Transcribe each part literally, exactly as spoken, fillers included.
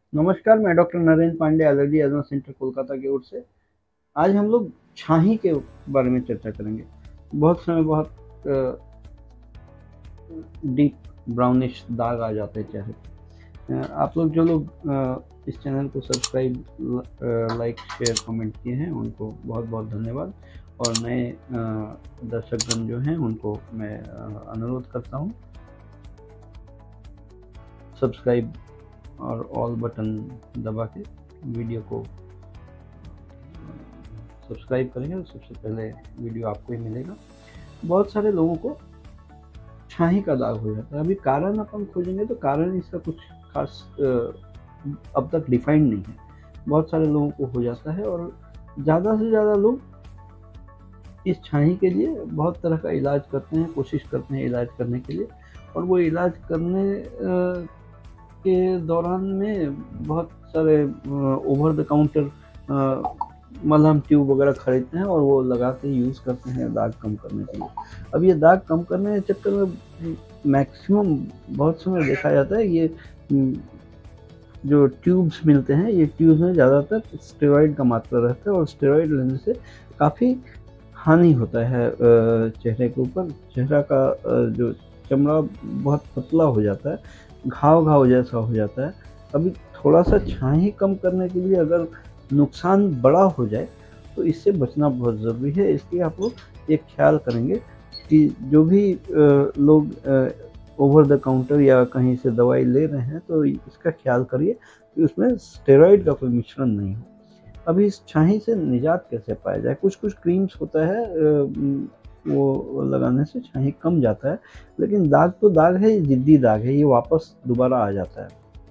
नमस्कार, मैं doctor Narendra Pande, allergy asthma centre Kolkata की ओर से। आज हम लोग छाही के बारे में चर्चा करेंगे। बहुत समय बहुत डीप ब्राउनिश दाग आ जाते हैं चेहरे पे। अ, आप लोग जो लोग अ, इस चैनल को सब्सक्राइब, लाइक, शेयर, कमेंट किए हैं उनको बहुत बहुत धन्यवाद। और नए अ, दर्शकगण जो हैं उनको मैं अ, अनुरोध करता हूँ, सब्सक्राइब और ऑल बटन दबा के वीडियो को सब्सक्राइब करेंगे तो सबसे पहले वीडियो आपको ही मिलेगा। बहुत सारे लोगों को छाही का दाग हो जाता है। अभी कारण अपन खोजेंगे तो कारण इसका कुछ खास अब तक डिफाइंड नहीं है। बहुत सारे लोगों को हो जाता है और ज़्यादा से ज़्यादा लोग इस छाही के लिए बहुत तरह का इलाज करते हैं, कोशिश करते हैं इलाज करने के लिए। और वो इलाज करने के दौरान में बहुत सारे ओवर द काउंटर मलहम ट्यूब वगैरह खरीदते हैं और वो लगा के यूज़ करते हैं दाग कम करने के लिए। अब ये दाग कम करने के चक्कर में मैक्सिमम बहुत समय देखा जाता है ये जो ट्यूब्स मिलते हैं, ये ट्यूब्स में ज़्यादातर स्टेरॉइड का मात्रा रहता है और स्टेरॉइड लेने से काफ़ी हानि होता है चेहरे के ऊपर। चेहरा का जो चमड़ा बहुत पतला हो जाता है, घाव घाव जैसा हो जाता है। अभी थोड़ा सा छाही कम करने के लिए अगर नुकसान बड़ा हो जाए तो इससे बचना बहुत ज़रूरी है। इसलिए आप लोग एक ख्याल करेंगे कि जो भी लोग ओवर द काउंटर या कहीं से दवाई ले रहे हैं तो इसका ख्याल करिए कि उसमें स्टेरॉइड का कोई मिश्रण नहीं हो। अभी इस छाही से निजात कैसे पाया जाए? कुछ कुछ क्रीम्स होता है, वो लगाने से छाही कम जाता है, लेकिन दाग तो दाग है, ये ज़िद्दी दाग है, ये वापस दोबारा आ जाता है।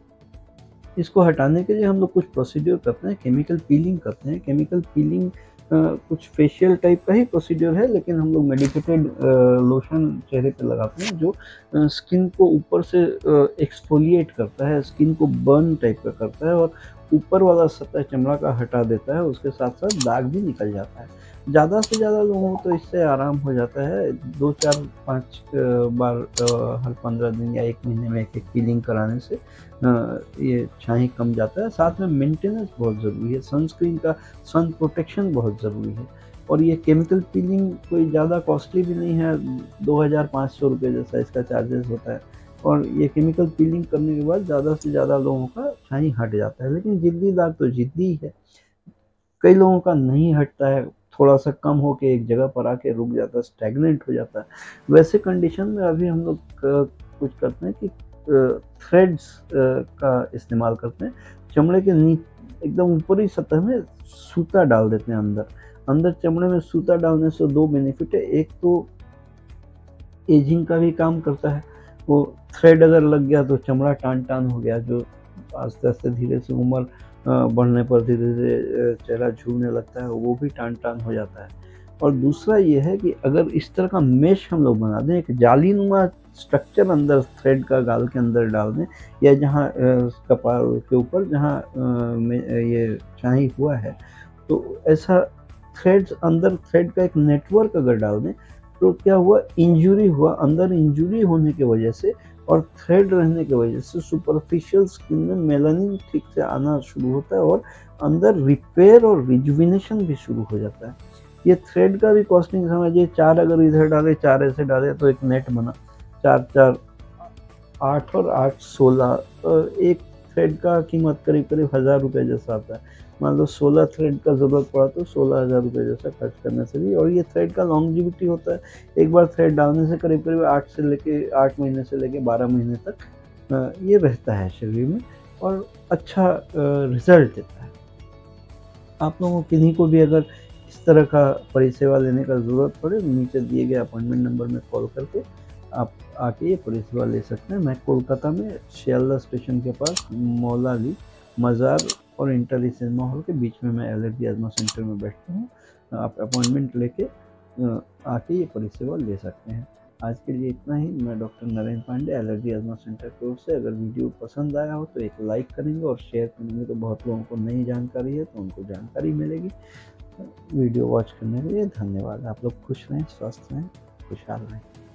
इसको हटाने के लिए हम लोग कुछ प्रोसीड्यूर करते हैं, केमिकल पीलिंग करते हैं। केमिकल पीलिंग कुछ फेशियल टाइप का ही प्रोसीड्यूर है, लेकिन हम लोग मेडिकेटेड लोशन चेहरे पे लगाते हैं जो स्किन को ऊपर से एक्सफोलिएट करता है, स्किन को बर्न टाइप का करता है और ऊपर वाला सतह चमड़ा का हटा देता है। उसके साथ साथ दाग भी निकल जाता है। ज़्यादा से ज़्यादा लोगों को तो इससे आराम हो जाता है। दो चार पाँच बार हर पंद्रह दिन या एक महीने में एक एक पीलिंग कराने से ये छाही कम जाता है। साथ में मेंटेनेंस बहुत ज़रूरी है, सनस्क्रीन का सन प्रोटेक्शन बहुत ज़रूरी है। और ये केमिकल पीलिंग कोई ज़्यादा कॉस्टली भी नहीं है, दो हज़ार पाँच सौ रुपये जैसा इसका चार्जेस होता है। और ये केमिकल पीलिंग करने के बाद ज़्यादा से ज़्यादा लोगों का छाही हट जाता है। लेकिन ज़िद्दी दाग तो ज़िद्दी है, कई लोगों का नहीं हटता है, थोड़ा सा कम होके एक जगह पर आके रुक जाता है, स्टैग्नेंट हो जाता है। वैसे कंडीशन में अभी हम लोग कुछ करते हैं कि थ्रेड्स का इस्तेमाल करते हैं। चमड़े के नीचे एकदम ऊपरी सतह में सूता डाल देते हैं अंदर अंदर चमड़े में सूता डालने से दो बेनिफिट है। एक तो एजिंग का भी काम करता है, वो थ्रेड अगर लग गया तो चमड़ा टान टान हो गया, जो आस्ते आस्ते धीरे से उम्र बढ़ने पर धीरे धीरे चेहरा झूमने लगता है, वो भी टान टान हो जाता है। और दूसरा ये है कि अगर इस तरह का मेश हम लोग बना दें, एक जालीनुमा स्ट्रक्चर अंदर थ्रेड का गाल के अंदर डाल दें, या जहाँ कपाल के ऊपर जहाँ ये छाही हुआ है, तो ऐसा थ्रेड्स अंदर थ्रेड का एक नेटवर्क अगर डाल दें तो क्या हुआ, इंजरी हुआ, अंदर इंजरी होने की वजह से और थ्रेड रहने की वजह से सुपरफिशियल स्किन में मेलानिन ठीक से आना शुरू होता है और अंदर रिपेयर और रिजुविनेशन भी शुरू हो जाता है। ये थ्रेड का भी कॉस्टिंग समझिए, चार अगर इधर डाले, चार ऐसे डाले तो एक नेट बना, चार चार आठ और आठ सोलह, एक थ्रेड का कीमत करीब करीब हज़ार रुपये जैसा आता है। मान लो सोलह थ्रेड का ज़रूरत पड़ा तो सोलह हज़ार रुपये जैसा खर्च करने से भी। और ये थ्रेड का लॉन्जिविटी होता है, एक बार थ्रेड डालने से करीब करीब आठ से लेके आठ महीने से लेके बारह महीने तक ये रहता है शरीर में और अच्छा रिजल्ट देता है। आप लोगों किन्हीं को भी अगर इस तरह का परिसेवा लेने का ज़रूरत पड़े, नीचे दिए गए अपॉइंटमेंट नंबर में कॉल करके आप आके ये परिसेवा ले सकते हैं। मैं कोलकाता में शियालदा स्टेशन के पास मौलाली मज़ार और इंटर सिनेमा हॉल के बीच में मैं एलर्जी एजमा सेंटर में बैठता हूँ। आप अपॉइंटमेंट लेके आके ये परिसेवा ले सकते हैं। आज के लिए इतना ही। मैं doctor Narendra Pande, allergy asthma centre की ओर से। अगर वीडियो पसंद आया हो तो एक लाइक करेंगे और शेयर करेंगे, तो बहुत लोगों को नई जानकारी है तो उनको जानकारी मिलेगी। वीडियो वॉच करने के लिए धन्यवाद। आप लोग खुश रहें, स्वस्थ रहें, खुशहाल रहें।